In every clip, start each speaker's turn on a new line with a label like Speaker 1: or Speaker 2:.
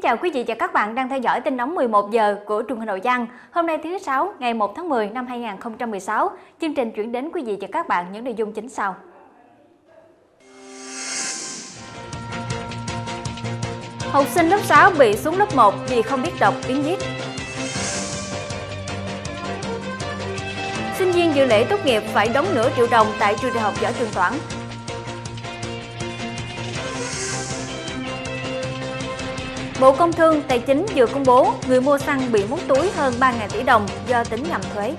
Speaker 1: chào quý vị và các bạn đang theo dõi tin nóng 11 giờ của truyền hình Hậu Giang. Hôm nay thứ Sáu, ngày 1 tháng 10 năm 2016, chương trình chuyển đến quý vị và các bạn những nội dung chính sau. Học sinh lớp 6 bị xuống lớp 1 vì không biết đọc, tiếng viết. Sinh viên dự lễ tốt nghiệp phải đóng nửa triệu đồng tại trường Đại học Võ Trường Toản. Bộ Công Thương, Tài chính vừa công bố người mua xăng bị móc túi hơn 3.000 tỷ đồng do tính nhầm thuế.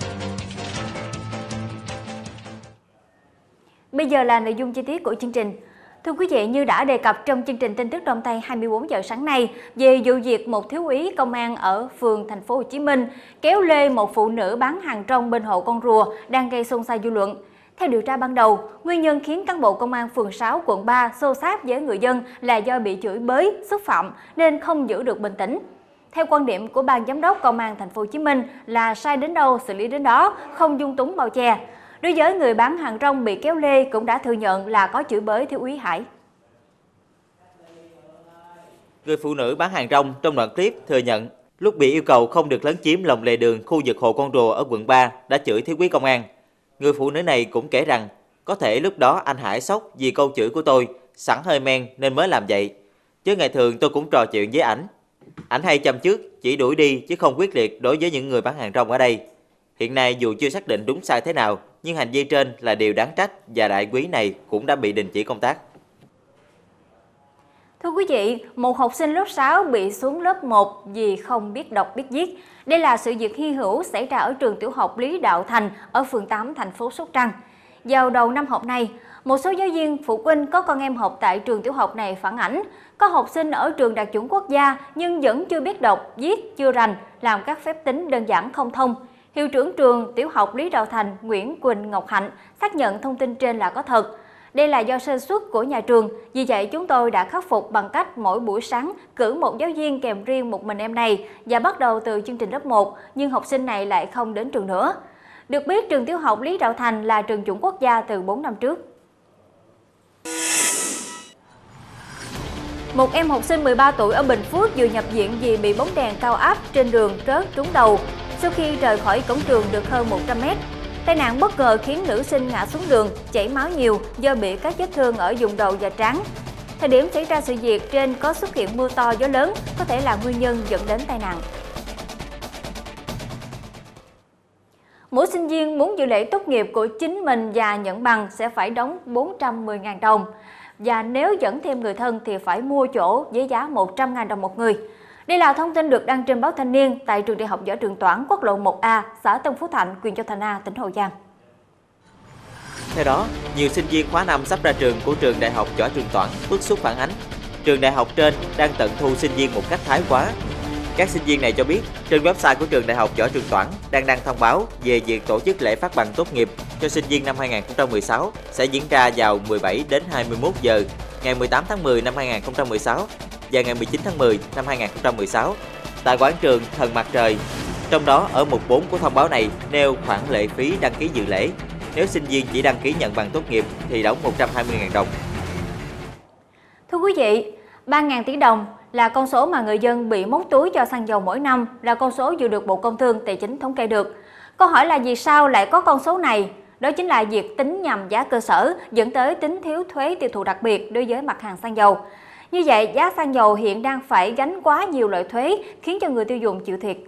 Speaker 1: Bây giờ là nội dung chi tiết của chương trình. Thưa quý vị, như đã đề cập trong chương trình tin tức Đông Tây 24 giờ sáng nay về vụ việc một thiếu úy công an ở phường Thành phố Hồ Chí Minh kéo lê một phụ nữ bán hàng rong bên hộ con rùa đang gây xôn xao dư luận. Theo điều tra ban đầu, nguyên nhân khiến cán bộ công an phường 6 quận 3 xô xát với người dân là do bị chửi bới, xúc phạm nên không giữ được bình tĩnh. Theo quan điểm của ban giám đốc công an Thành phố Hồ Chí Minh là sai đến đâu xử lý đến đó, không dung túng bao che. Đối với người bán hàng rong bị kéo lê cũng đã thừa nhận là có chửi bới thiếu úy Hải.
Speaker 2: Người phụ nữ bán hàng rong trong đoạn clip thừa nhận lúc bị yêu cầu không được lấn chiếm lòng lề đường khu vực hồ con rùa ở quận 3 đã chửi thiếu úy công an. Người phụ nữ này cũng kể rằng có thể lúc đó anh Hải sốc vì câu chửi của tôi, sẵn hơi men nên mới làm vậy. Chứ ngày thường tôi cũng trò chuyện với ảnh. Ảnh hay châm chước, chỉ đuổi đi chứ không quyết liệt đối với những người bán hàng rong ở đây. Hiện nay dù chưa xác định đúng sai thế nào, nhưng hành vi trên là điều đáng trách và đại úy này cũng đã bị đình chỉ công tác.
Speaker 1: Thưa quý vị, một học sinh lớp 6 bị xuống lớp 1 vì không biết đọc biết viết. Đây là sự việc hy hữu xảy ra ở trường tiểu học Lý Đạo Thành ở phường 8 thành phố Sóc Trăng. Vào đầu năm học này, một số giáo viên, phụ huynh có con em học tại trường tiểu học này phản ánh có học sinh ở trường đạt chuẩn quốc gia nhưng vẫn chưa biết đọc, viết, chưa rành, làm các phép tính đơn giản không thông. Hiệu trưởng trường tiểu học Lý Đạo Thành Nguyễn Quỳnh Ngọc Hạnh xác nhận thông tin trên là có thật. Đây là do sơ suất của nhà trường, vì vậy chúng tôi đã khắc phục bằng cách mỗi buổi sáng cử một giáo viên kèm riêng một mình em này và bắt đầu từ chương trình lớp 1, nhưng học sinh này lại không đến trường nữa. Được biết, trường tiểu học Lý Đạo Thành là trường chuẩn quốc gia từ 4 năm trước. Một em học sinh 13 tuổi ở Bình Phước vừa nhập viện vì bị bóng đèn cao áp trên đường rớt trúng đầu sau khi rời khỏi cổng trường được hơn 100 mét. Tai nạn bất ngờ khiến nữ sinh ngã xuống đường, chảy máu nhiều do bị các vết thương ở vùng đầu và trán. Thời điểm xảy ra sự việc trên có xuất hiện mưa to gió lớn, có thể là nguyên nhân dẫn đến tai nạn. Mỗi sinh viên muốn dự lễ tốt nghiệp của chính mình và nhận bằng sẽ phải đóng 410.000 đồng. Và nếu dẫn thêm người thân thì phải mua chỗ với giá 100.000 đồng một người. Đây là thông tin được đăng trên báo Thanh niên tại trường Đại học Võ Trường Toản, quốc lộ 1A, xã Tân Phú Thạnh, huyện Châu Thành A, tỉnh Hậu Giang.
Speaker 2: Theo đó, nhiều sinh viên khóa 5 sắp ra trường của trường Đại học Võ Trường Toản bức xúc phản ánh trường đại học trên đang tận thu sinh viên một cách thái quá. Các sinh viên này cho biết trên website của trường Đại học Võ Trường Toản đang đăng thông báo về việc tổ chức lễ phát bằng tốt nghiệp cho sinh viên năm 2016 sẽ diễn ra vào 17 đến 21 giờ ngày 18 tháng 10 năm 2016 và ngày 19 tháng 10 năm 2016 tại quảng trường Thần Mặt Trời. Trong đó ở mục 4 của thông báo này nêu khoản lệ phí đăng ký dự lễ. Nếu sinh viên chỉ đăng ký nhận bằng tốt nghiệp thì đóng 120.000 đồng.
Speaker 1: Thưa quý vị, 3.000 tỷ đồng là con số mà người dân bị móc túi cho xăng dầu mỗi năm, là con số vừa được Bộ Công Thương Tài chính thống kê được. Câu hỏi là vì sao lại có con số này? Đó chính là việc tính nhầm giá cơ sở dẫn tới tính thiếu thuế tiêu thụ đặc biệt đối với mặt hàng xăng dầu. Như vậy, giá xăng dầu hiện đang phải gánh quá nhiều loại thuế khiến cho người tiêu dùng chịu thiệt.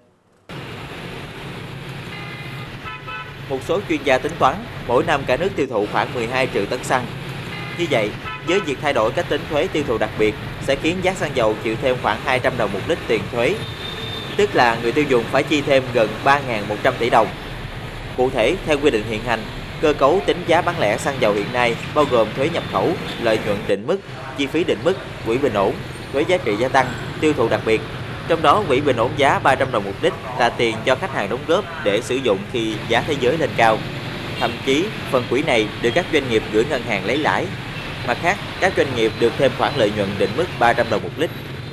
Speaker 2: Một số chuyên gia tính toán, mỗi năm cả nước tiêu thụ khoảng 12 triệu tấn xăng. Như vậy, với việc thay đổi cách tính thuế tiêu thụ đặc biệt sẽ khiến giá xăng dầu chịu thêm khoảng 200 đồng một lít tiền thuế. Tức là người tiêu dùng phải chi thêm gần 3.100 tỷ đồng. Cụ thể, theo quy định hiện hành, cơ cấu tính giá bán lẻ xăng dầu hiện nay bao gồm thuế nhập khẩu, lợi nhuận định mức, chi phí định mức, quỹ bình ổn, thuế giá trị gia tăng, tiêu thụ đặc biệt. Trong đó, quỹ bình ổn giá 300 đồng một lít là tiền cho khách hàng đóng góp để sử dụng khi giá thế giới lên cao. Thậm chí, phần quỹ này được các doanh nghiệp gửi ngân hàng lấy lãi. Mặt khác, các doanh nghiệp được thêm khoản lợi nhuận định mức 300 đồng một lít.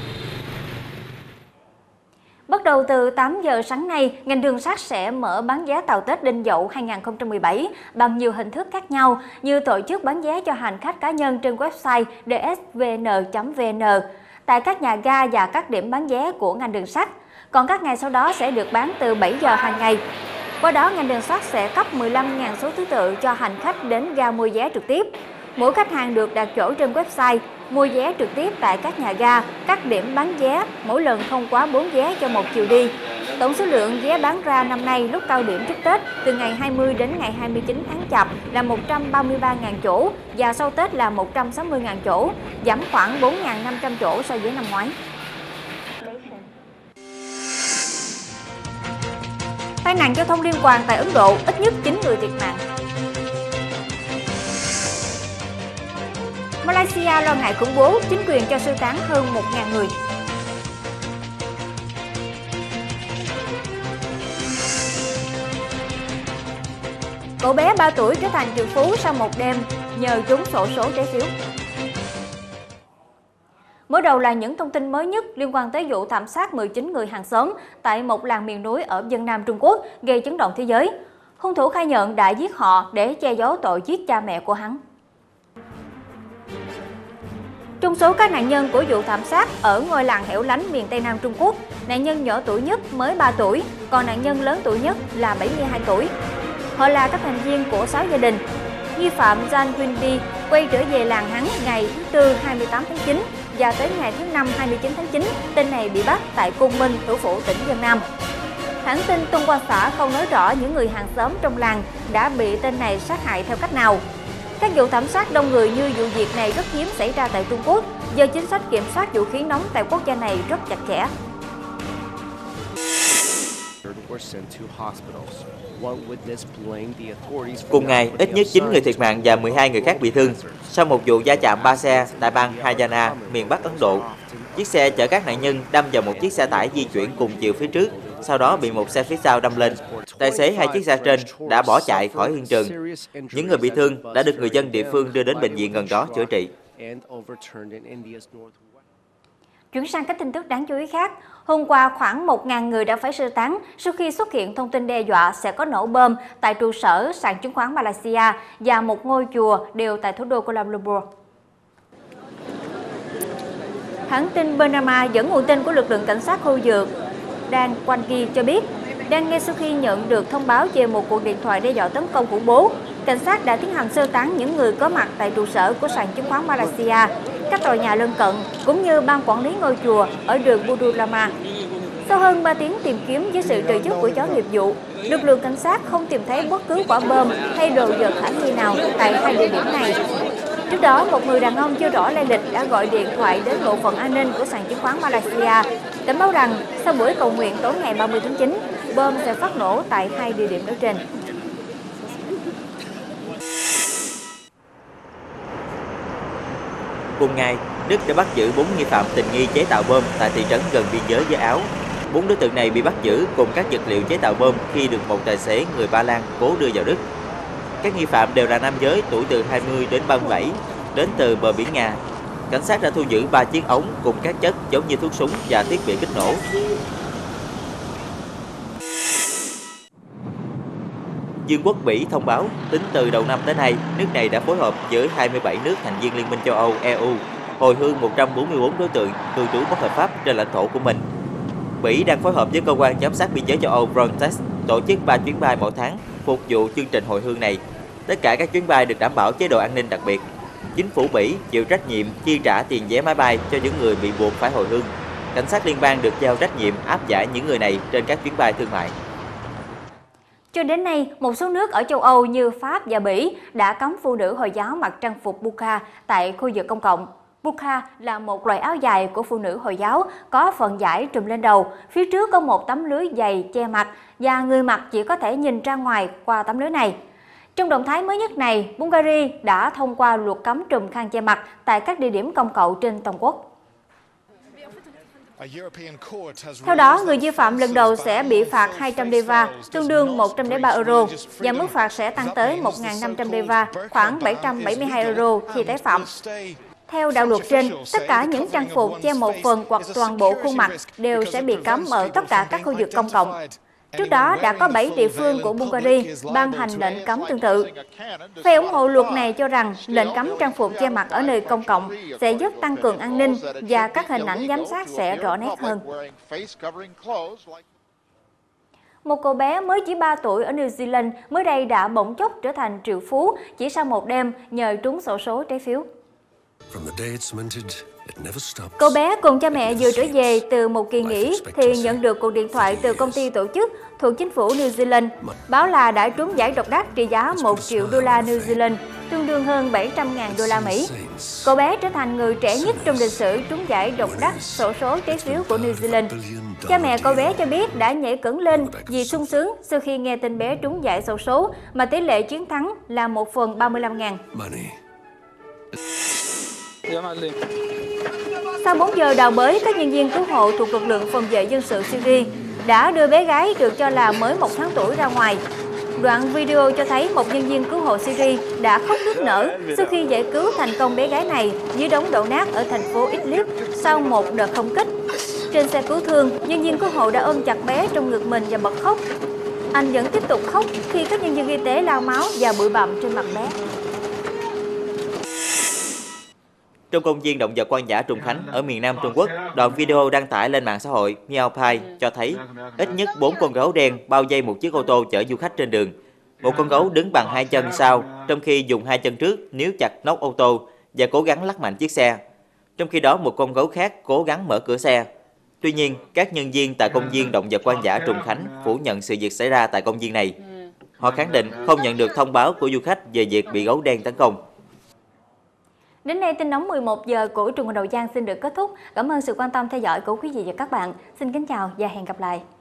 Speaker 1: Bắt đầu từ 8 giờ sáng nay, ngành đường sắt sẽ mở bán vé tàu Tết Đinh Dậu 2017 bằng nhiều hình thức khác nhau như tổ chức bán vé cho hành khách cá nhân trên website dsvn.vn, tại các nhà ga và các điểm bán vé của ngành đường sắt, còn các ngày sau đó sẽ được bán từ 7 giờ hàng ngày. Qua đó, ngành đường sắt sẽ cấp 15.000 số thứ tự cho hành khách đến ga mua vé trực tiếp. Mỗi khách hàng được đặt chỗ trên website, mua vé trực tiếp tại các nhà ga, các điểm bán vé, mỗi lần không quá 4 vé cho một chiều đi. Tổng số lượng vé bán ra năm nay lúc cao điểm trước Tết từ ngày 20 đến ngày 29 tháng Chạp là 133.000 chỗ và sau Tết là 160.000 chỗ, giảm khoảng 4.500 chỗ so với năm ngoái. Tai nạn giao thông liên quan tại Ấn Độ, ít nhất 9 người thiệt mạng. Malaysia lo ngại khủng bố, chính quyền cho sơ tán hơn 1.000 người. Cậu bé 3 tuổi trở thành triệu phú sau một đêm nhờ trúng xổ số trái phiếu. Mở đầu là những thông tin mới nhất liên quan tới vụ thảm sát 19 người hàng xóm tại một làng miền núi ở Vân Nam Trung Quốc gây chấn động thế giới. Hung thủ khai nhận đã giết họ để che giấu tội giết cha mẹ của hắn. Trong số các nạn nhân của vụ thảm sát ở ngôi làng hẻo lánh miền Tây Nam Trung Quốc, nạn nhân nhỏ tuổi nhất mới 3 tuổi, còn nạn nhân lớn tuổi nhất là 72 tuổi. Họ là các thành viên của 6 gia đình. Nghi phạm Zhang Wenbi quay trở về làng hắn ngày thứ Tư 28 tháng 9 và tới ngày thứ Năm 29 tháng 9, tên này bị bắt tại Côn Minh, thủ phủ tỉnh Vân Nam. Hãng tin Tân Hoa Xã không nói rõ những người hàng xóm trong làng đã bị tên này sát hại theo cách nào. Các vụ thảm sát đông người như vụ việc này rất hiếm xảy ra tại Trung Quốc, do chính sách kiểm soát vũ khí nóng tại quốc gia này rất chặt chẽ.
Speaker 2: Cùng ngày, ít nhất 9 người thiệt mạng và 12 người khác bị thương sau một vụ va chạm 3 xe tại bang Haryana, miền Bắc Ấn Độ. Chiếc xe chở các nạn nhân đâm vào một chiếc xe tải di chuyển cùng chiều phía trước, sau đó bị một xe phía sau đâm lên. Tài xế hai chiếc xe trên đã bỏ chạy khỏi hiện trường. Những người bị thương đã được người dân địa phương đưa đến bệnh viện gần đó chữa trị.
Speaker 1: Chuyển sang các tin tức đáng chú ý khác. Hôm qua, khoảng 1.000 người đã phải sơ tán sau khi xuất hiện thông tin đe dọa sẽ có nổ bom tại trụ sở sàn chứng khoán Malaysia và một ngôi chùa đều tại thủ đô Kuala Lumpur. Hãng tin Bernama dẫn nguồn tin của lực lượng cảnh sát khu vực Dan Kwangi cho biết, đang ngay sau khi nhận được thông báo về một cuộc điện thoại đe dọa tấn công khủng bố, cảnh sát đã tiến hành sơ tán những người có mặt tại trụ sở của sàn chứng khoán Malaysia, các tòa nhà lân cận, cũng như ban quản lý ngôi chùa ở đường Budu Lama. Sau hơn 3 tiếng tìm kiếm với sự trợ giúp của chó nghiệp vụ, lực lượng cảnh sát không tìm thấy bất cứ quả bom hay đồ vật khả nghi nào tại hai địa điểm này. Trước đó, một người đàn ông chưa rõ lai lịch đã gọi điện thoại đến bộ phận an ninh của sàn chứng khoán Malaysia, cảnh báo rằng sau buổi cầu nguyện tối ngày 30 tháng 9, bom sẽ phát nổ tại hai địa điểm nói trên.
Speaker 2: Cùng ngày, Đức đã bắt giữ 4 nghi phạm tình nghi chế tạo bom tại thị trấn gần biên giới với Áo. 4 đối tượng này bị bắt giữ cùng các vật liệu chế tạo bom khi được một tài xế người Ba Lan cố đưa vào Đức. Các nghi phạm đều là nam giới tuổi từ 20 đến 37, đến từ bờ biển Nga. Cảnh sát đã thu giữ 3 chiếc ống cùng các chất giống như thuốc súng và thiết bị kích nổ. Vương quốc Bỉ thông báo, tính từ đầu năm tới nay, nước này đã phối hợp với 27 nước thành viên Liên minh châu Âu EU hồi hương 144 đối tượng cư trú bất hợp pháp trên lãnh thổ của mình. Bỉ đang phối hợp với cơ quan giám sát biên giới châu Âu Frontex tổ chức 3 chuyến bay mỗi tháng phục vụ chương trình hồi hương này. Tất cả các chuyến bay được đảm bảo chế độ an ninh đặc biệt. Chính phủ Bỉ chịu trách nhiệm chi trả tiền vé máy bay cho những người bị buộc phải hồi hương. Cảnh sát liên bang được giao trách nhiệm áp giải những người này trên các chuyến bay thương mại.
Speaker 1: Cho đến nay, một số nước ở châu Âu như Pháp và Bỉ đã cấm phụ nữ Hồi giáo mặc trang phục burqa tại khu vực công cộng. Burqa là một loại áo dài của phụ nữ Hồi giáo có phần vải trùm lên đầu, phía trước có một tấm lưới dày che mặt và người mặc chỉ có thể nhìn ra ngoài qua tấm lưới này. Trong động thái mới nhất này, Bulgaria đã thông qua luật cấm trùm khăn che mặt tại các địa điểm công cộng trên toàn quốc. Theo đó, người vi phạm lần đầu sẽ bị phạt 200 leva, tương đương 103 euro, và mức phạt sẽ tăng tới 1.500 leva, khoảng 772 euro khi tái phạm. Theo đạo luật trên, tất cả những trang phục che một phần hoặc toàn bộ khuôn mặt đều sẽ bị cấm ở tất cả các khu vực công cộng. Trước đó đã có 7 địa phương của Bulgaria ban hành lệnh cấm tương tự. Phe ủng hộ luật này cho rằng lệnh cấm trang phục che mặt ở nơi công cộng sẽ giúp tăng cường an ninh và các hình ảnh giám sát sẽ rõ nét hơn. Một cậu bé mới chỉ 3 tuổi ở New Zealand mới đây đã bỗng chốc trở thành triệu phú chỉ sau một đêm nhờ trúng xổ số trái phiếu. Cậu bé cùng cha mẹ vừa trở về từ một kỳ nghỉ thì nhận được cuộc điện thoại từ công ty tổ chức thuộc chính phủ New Zealand báo là đã trúng giải độc đắc trị giá 1 triệu đô la New Zealand, tương đương hơn 700.000 đô la Mỹ. Cậu bé trở thành người trẻ nhất trong lịch sử trúng giải độc đắc xổ số trái phiếu của New Zealand. Cha mẹ cậu bé cho biết đã nhảy cẫng lên vì sung sướng sau khi nghe tin bé trúng giải xổ số mà tỷ lệ chiến thắng là 1/35.000. Sau 4 giờ đào bới, các nhân viên cứu hộ thuộc lực lượng phòng vệ dân sự Syria đã đưa bé gái được cho là mới 1 tháng tuổi ra ngoài. Đoạn video cho thấy một nhân viên cứu hộ Syria đã khóc nức nở sau khi giải cứu thành công bé gái này dưới đống đổ nát ở thành phố Idlib sau một đợt không kích. Trên xe cứu thương, nhân viên cứu hộ đã ôm chặt bé trong ngực mình và bật khóc. Anh vẫn tiếp tục khóc khi các nhân viên y tế lau máu và bụi bặm trên mặt bé.
Speaker 2: Trong công viên động vật hoang dã Trùng Khánh ở miền Nam Trung Quốc, đoạn video đăng tải lên mạng xã hội Meowpie cho thấy ít nhất 4 con gấu đen bao vây một chiếc ô tô chở du khách trên đường. Một con gấu đứng bằng 2 chân sau, trong khi dùng 2 chân trước níu chặt nóc ô tô và cố gắng lắc mạnh chiếc xe. Trong khi đó, một con gấu khác cố gắng mở cửa xe. Tuy nhiên, các nhân viên tại công viên động vật hoang dã Trùng Khánh phủ nhận sự việc xảy ra tại công viên này. Họ khẳng định không nhận được thông báo của du khách về việc bị gấu đen tấn công.
Speaker 1: Đến đây tin nóng 11 giờ của Truyền hình Hậu Giang xin được kết thúc. Cảm ơn sự quan tâm theo dõi của quý vị và các bạn. Xin kính chào và hẹn gặp lại.